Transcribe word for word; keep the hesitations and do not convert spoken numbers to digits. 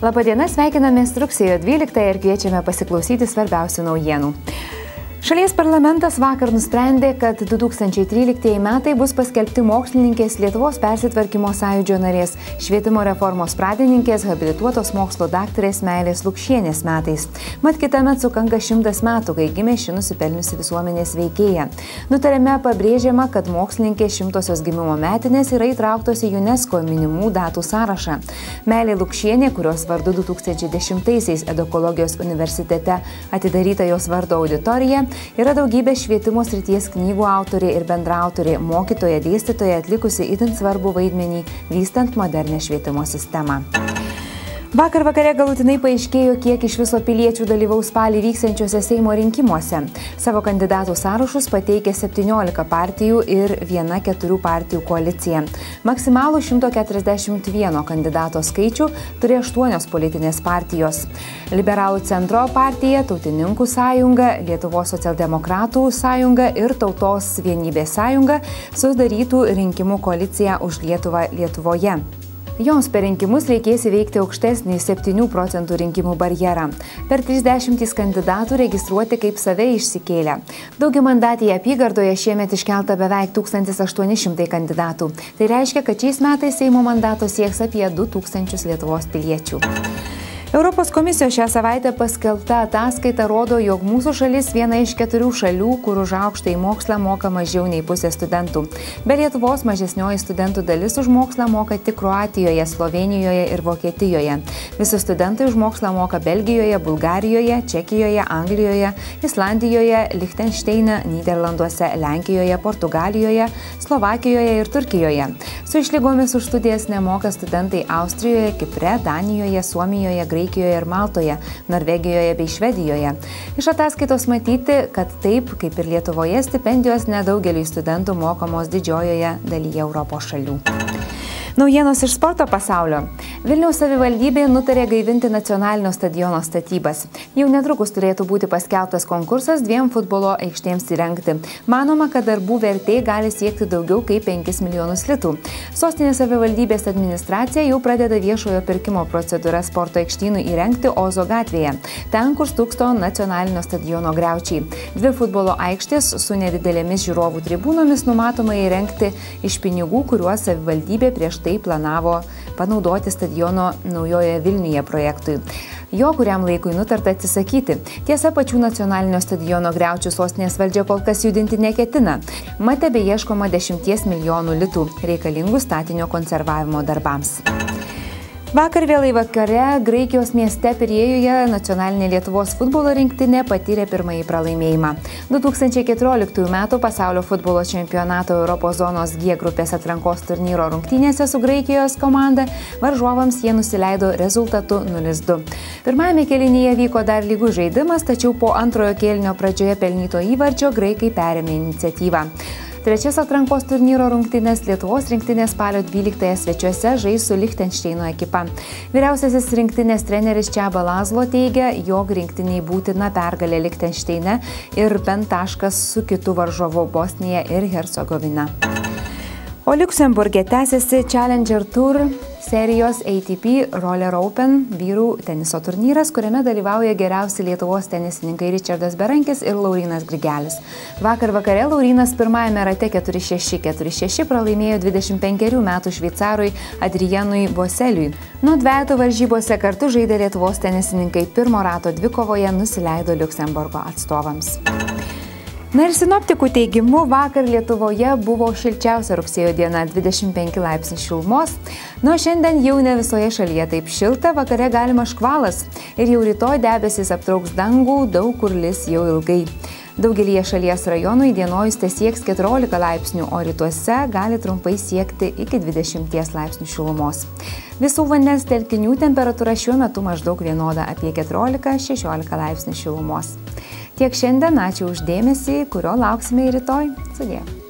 Labadiena, sveikinamės rugsėjo dvyliktąją ir kviečiame pasiklausyti svarbiausių naujienų. Šalies parlamentas vakar nusprendė, kad du tūkstančiai tryliktieji metai bus paskelbti mokslininkės Lietuvos persitvarkymo sąjūdžio narės, švietimo reformos pradininkės, habilituotos mokslo daktarės Meilės Lukšienės metais. Mat kitąmet sukanka šimtas metų, kai gimė ši nusipelniusi visuomenės veikėja. Nutarime pabrėžiama, kad mokslininkės šimtosios gimimo metinės yra įtrauktos į UNESCO minimų datų sąrašą. Meilė Lukšienė, kurios vardu du tūkstančiai dešimtaisiais Edukologijos universitete atidaryta jos vardo auditorija, yra daugybė švietimo srities knygų autorė ir bendraautorė, mokytoja, dėstytoja atlikusi itin svarbų vaidmenį, vystant modernę švietimo sistemą. Vakar vakare galutinai paaiškėjo, kiek iš viso piliečių dalyvaus spalį vyksiančiuose Seimo rinkimuose. Savo kandidatų sąrašus pateikė septyniolika partijų ir viena keturių partijų koalicija. Maksimalų šimto keturiasdešimt vieno kandidato skaičių turi aštuonios politinės partijos. Liberalų centro partija, Tautininkų sąjunga, Lietuvos socialdemokratų sąjunga ir Tautos vienybės sąjunga sudarytų rinkimų koaliciją už Lietuvą Lietuvoje. Joms per rinkimus reikės įveikti aukštesnį septynių procentų rinkimų barjerą. Per trisdešimtį kandidatų registruoti kaip save išsikėlę. Daugiamandatėje apygardoje šiemet iškelta beveik tūkstantis aštuoni šimtai kandidatų. Tai reiškia, kad šiais metais Seimo mandato sieks apie du tūkstančius Lietuvos piliečių. Europos komisijos šią savaitę paskelbta ataskaita rodo, jog mūsų šalis viena iš keturių šalių, kur už aukštąjį mokslą moka mažiau nei pusė studentų. Be Lietuvos mažesnioji studentų dalis už mokslą moka tik Kroatijoje, Slovėnijoje ir Vokietijoje. Visi studentai už mokslą moka Belgijoje, Bulgarijoje, Čekijoje, Anglijoje, Islandijoje, Lichtenšteine, Nyderlanduose, Lenkijoje, Portugalijoje, Slovakijoje ir Turkijoje. Su išlygomis už studijas nemoka studentai Austrijoje, Kipre, Danijoje, Suomijoje, Graikijoje ir Maltoje, Norvegijoje bei Švedijoje. Iš ataskaitos matyti, kad taip, kaip ir Lietuvoje, stipendijos nedaugeliui studentų mokamos didžiojoje dalyje Europos šalių. Naujienos iš sporto pasaulio. Vilniaus savivaldybė nutarė gaivinti nacionalinio stadiono statybas. Jau netrukus turėtų būti paskelbtas konkursas dviem futbolo aikštėms įrengti. Manoma, kad darbų vertė gali siekti daugiau kaip penkis milijonus litų. Sostinės savivaldybės administracija jau pradeda viešojo pirkimo procedūrą sporto aikštynui įrengti Ozo gatvėje. Ten, kur stūksto nacionalinio stadiono griaučiai. Dvi futbolo aikštės su nedidelėmis žiūrovų tribūnomis numatoma įrengti iš pinigų, kuriuos savivaldybė prieš tai planavo panaudoti stadiono Naujojoje Vilniuje projektui. Jo kuriam laikui nutarta atsisakyti. Tiesa, pačių nacionalinio stadiono griaučių sostinės valdžia kol kas judinti neketina. Mat tebeieškoma dešimties milijonų litų reikalingų statinio konservavimo darbams. Vakar vėlai vakare Graikijos mieste Pirėjuje nacionalinė Lietuvos futbolo rinktinė patyrė pirmąjį pralaimėjimą. du tūkstančiai keturioliktųjų metų pasaulio futbolo čempionato Europos zonos G grupės atrankos turnyro rungtynėse su Graikijos komanda varžovams jie nusileido rezultatu nulis du. Pirmajame kėlinyje vyko dar lygus žaidimas, tačiau po antrojo kėlinio pradžioje pelnyto įvarčio graikai perėmė iniciatyvą. Trečias atrankos turnyro rungtynės Lietuvos rinktinė spalio dvyliktąją svečiuose žais su Lichtenšteino ekipa. Vyriausiasis rinktinės treneris Čaba Lazlo teigia, jog rinktiniai būtina pergalė Lichtenšteine ir bent taškas su kitu varžovu Bosnija ir Hercegovina. O Liuksemburge tęsiasi Challenger Tour serijos A T P Roller Open vyrų teniso turnyras, kuriame dalyvauja geriausi Lietuvos tenisininkai Ričardas Berankis ir Laurynas Grigelis. Vakar vakare Laurynas pirmajame rate keturi šeši keturi šeši pralaimėjo dvidešimt penkerių metų šveicarui Adrianui Boseliui. Nuo dvejetų varžybose kartu žaidė Lietuvos tenisininkai pirmo rato dvikovoje nusileido Liuksemburgo atstovams. Na ir sinoptikų teigimu, vakar Lietuvoje buvo šilčiausia rugsėjo diena – dvidešimt penki laipsniai šilumos. Nuo šiandien jau ne visoje šalyje taip šilta, vakare galima škvalas. Ir jau rytoj debesys aptrauks dangų, daug kur lis jau ilgai. Daugelyje šalies rajonų įdienojus tesieks keturiolika laipsnių, o rytuose gali trumpai siekti iki dvidešimties laipsnių šilumos. Visų vandens telkinių temperatūra šiuo metu maždaug vienoda apie keturiolika šešiolika laipsnių šilumos. Tiek šiandien, ačiū už dėmesį, kurio lauksime ir rytoj. Sudie.